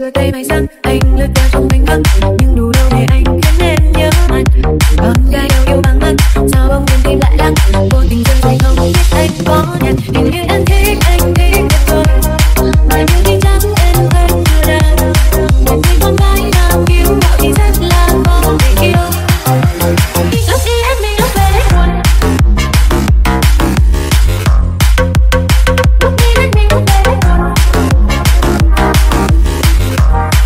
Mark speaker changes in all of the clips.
Speaker 1: đôi tay mày sang anh lướt qua trong mình vắng nhưng đủ đâu để anh khiến em nhớ mặt. Con gái đâu yêu bằng mắt sao bỗng nhiên tim lại lắng vô tình rơi tay không biết anh có nhận hình như em thích anh thích em thôi mà những tin nhắn em vẫn chưa đăng một người con gái nào kiêu ngạo thì rất là khó để yêu. Lúc đi hết mình lúc về hết buồn lúc đi hết mình lúc về hết buồn.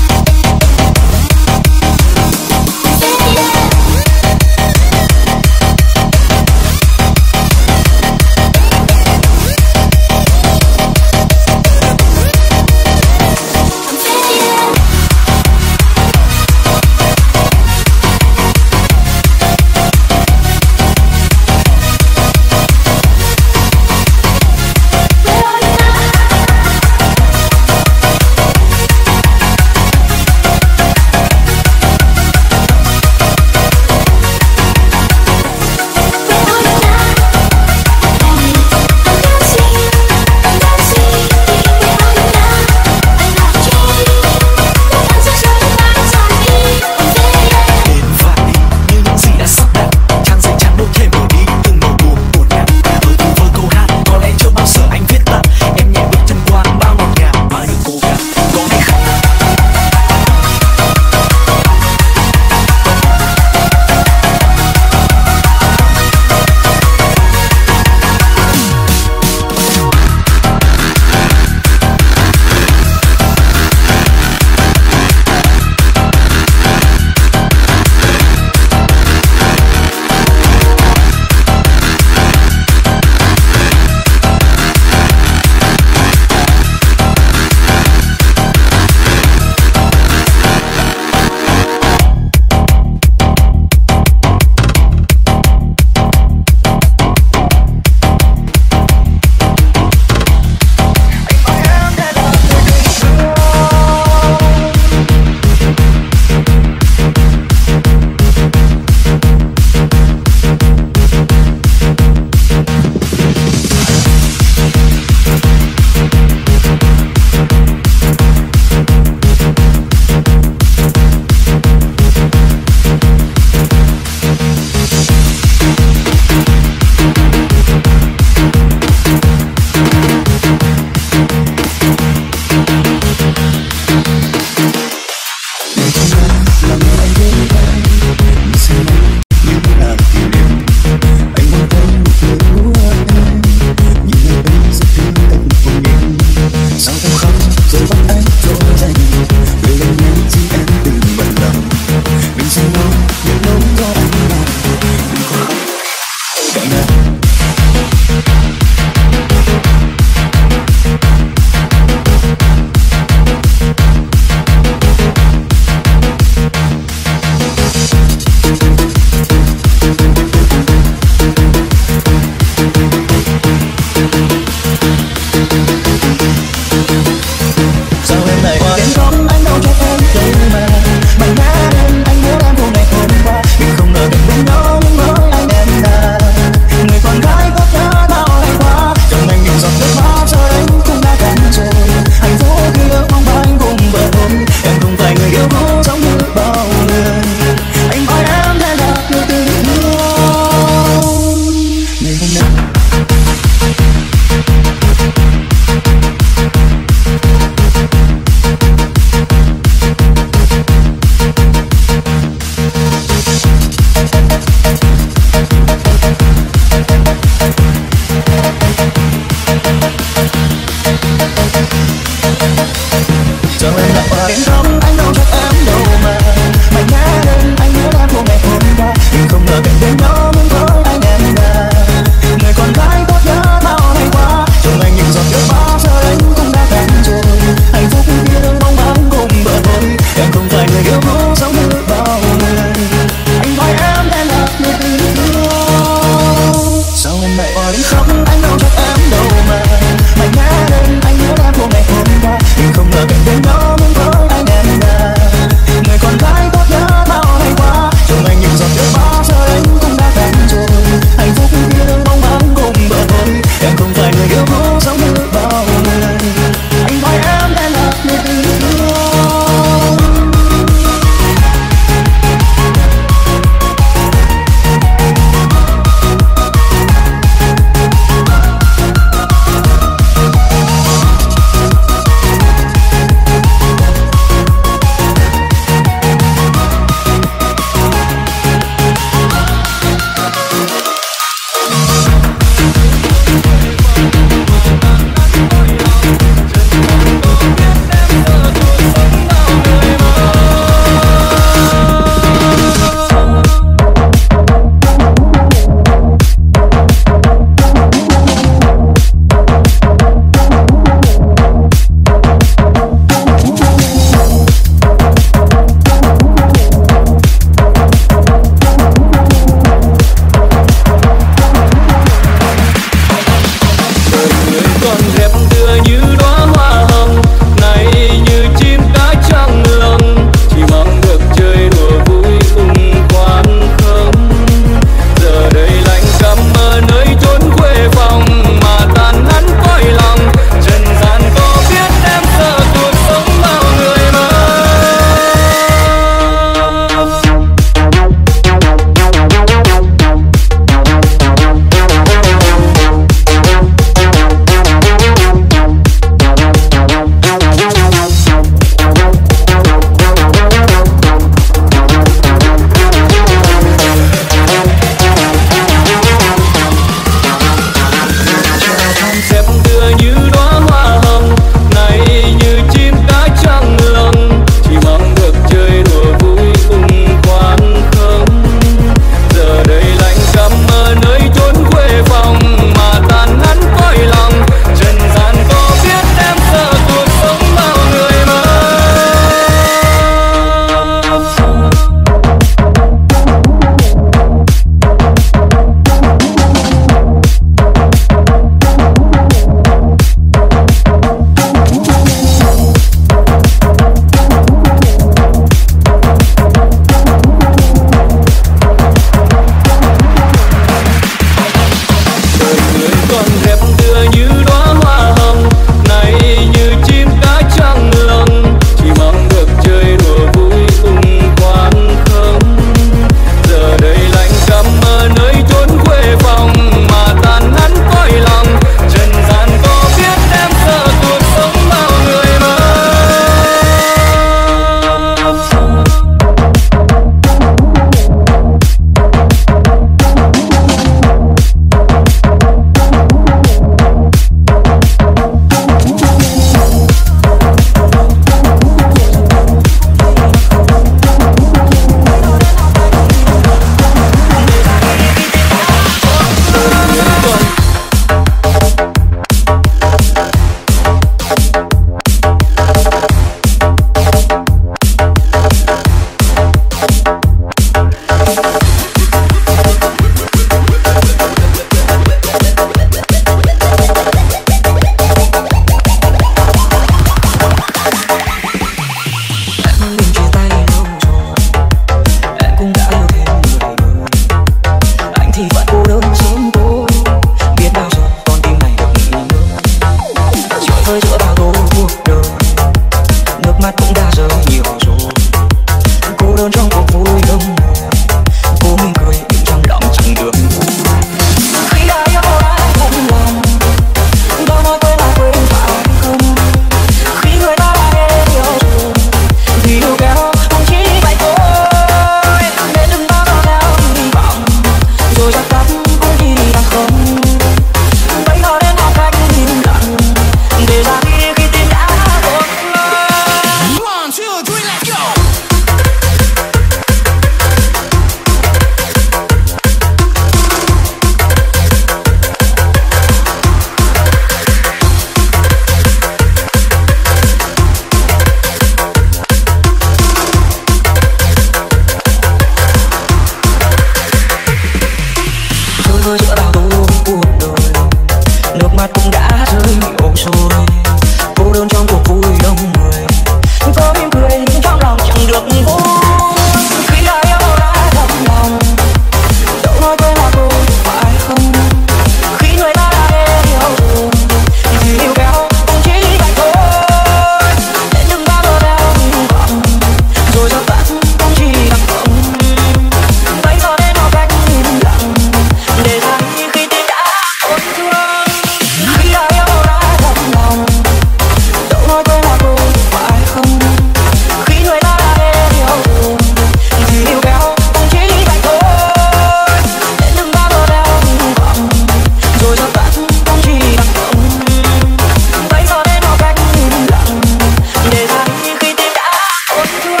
Speaker 2: vơ giữa bao tố cuộc đời. Nước mắt cũng đã rơi ồ rồi, cô đơn trong cuộc vui đông người. Có mỉm cười nhưng trong lòng chẳng được vui. Khi đã yêu đã thật lòng, dẫu nói quên là cô phải không? Khi người ta đã yêu rồi thì yêu kéo cũng chỉ vậy thôi. Để những bao bờ đeo hy vọng rồi dập tắt cũng chỉ đắng không. Bây giờ nên học cách im lặng để thấy khi tim đã tổn thương. Khi đã yêu đã thật lòng, dẫu nói quên là cô phải không? Khi người ta đã yêu rồi thì yêu kéo cũng chỉ vậy thôi. Để những bao bờ đeo hy vọng rồi dập tắt cũng chỉ đắng không. Bây giờ nên học cách im lặng để thấy khi tim đã tổn thương.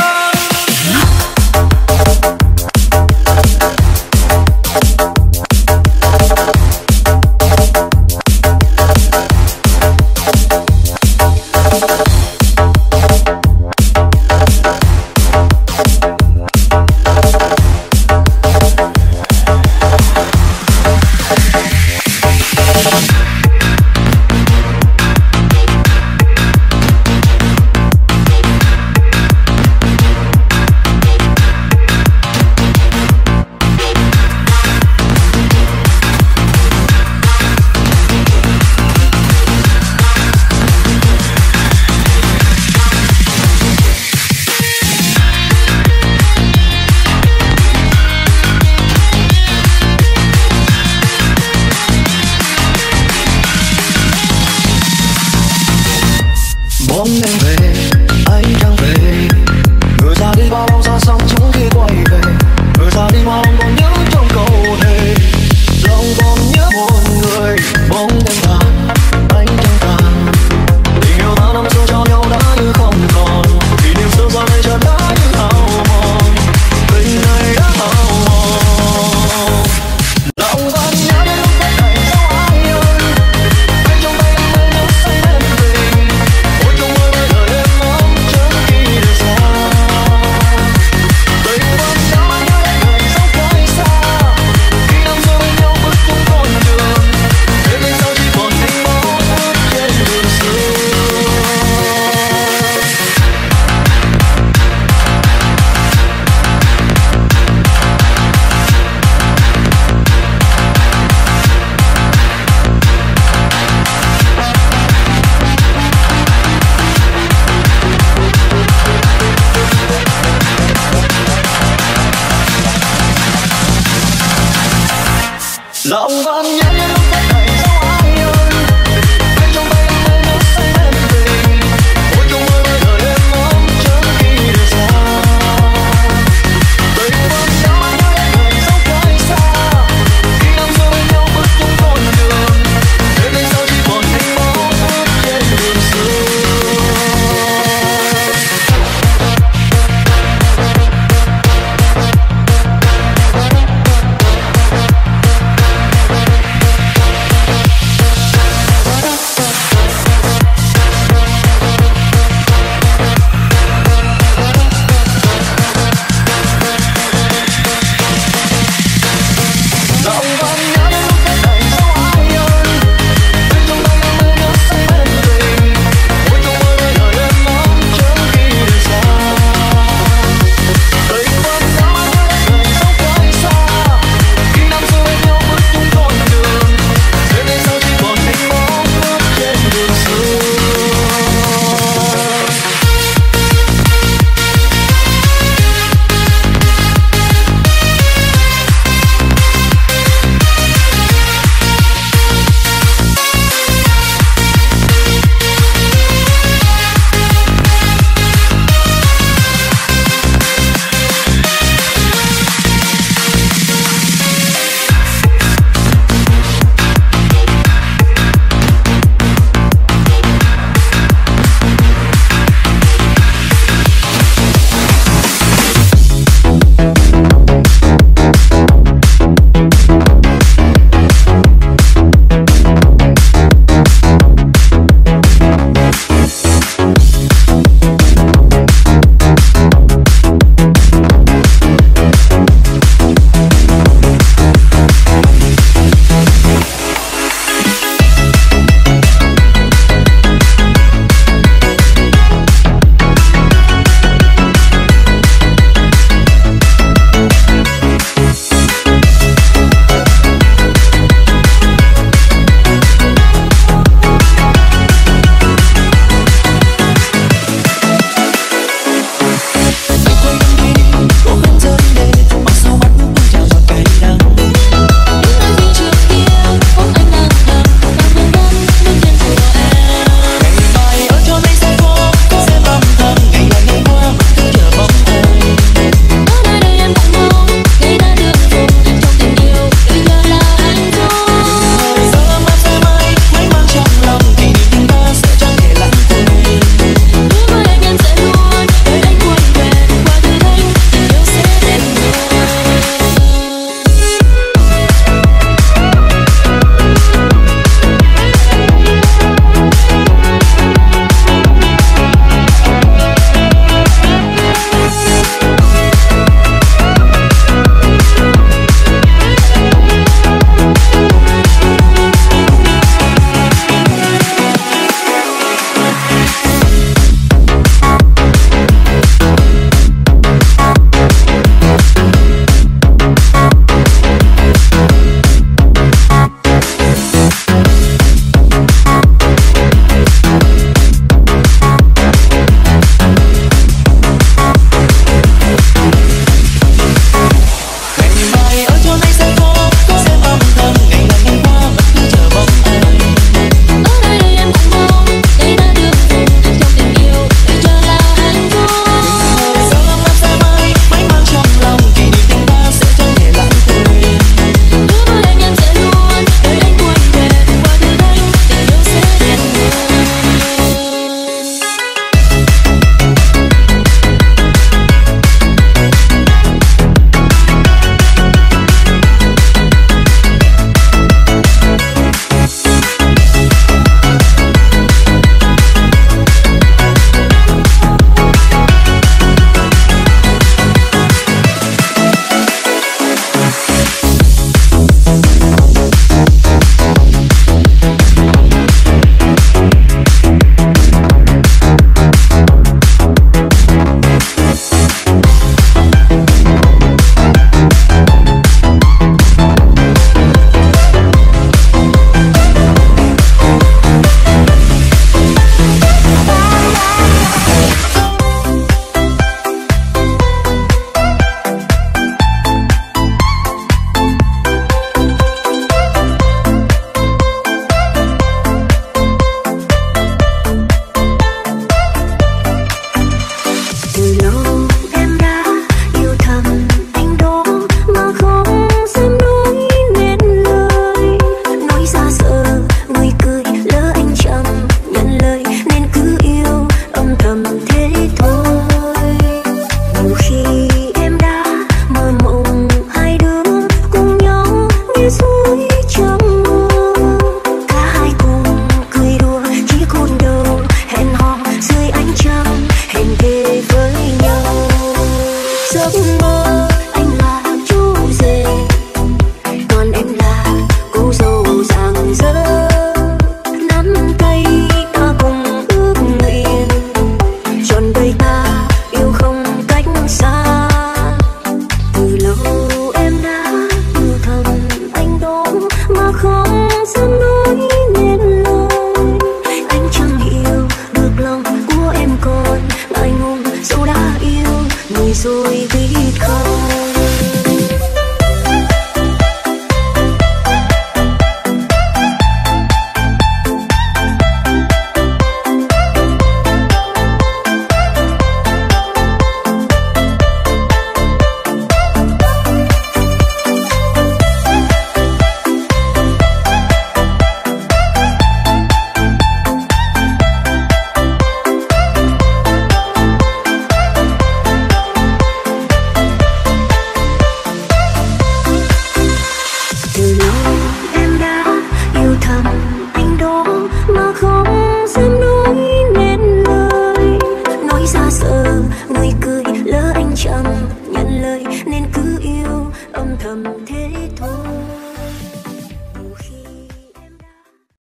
Speaker 2: Bóng em về, anh chẳng về. Người ra đi bao lâu xa xăm chẳng khi quay về. Người ra đi bao còn nhớ trong câu thề. Lòng còn nhớ một người. Bóng em tàn, anh chẳng tàn. Tình yêu ta năm xưa cho nhau đã như không còn. Kỷ niệm xưa giờ này chợt đã như hao mòn. Tình này đã hao mòn. Lòng vẫn nhớ đến lúc hết thảy sao ai ơi. Anh trong tay em mây nước xanh bên tình. Ôi trong mơ nơi đời em mong trước khi rời xa. Tình vẫn nhớ mãi nhớ đến ngày dấu cách xa. Khi năm xưa bên nhau bước chung con đường. Thế bên sau chỉ còn hình bóng bước trên đường xưa. Lòng vẫn nhớ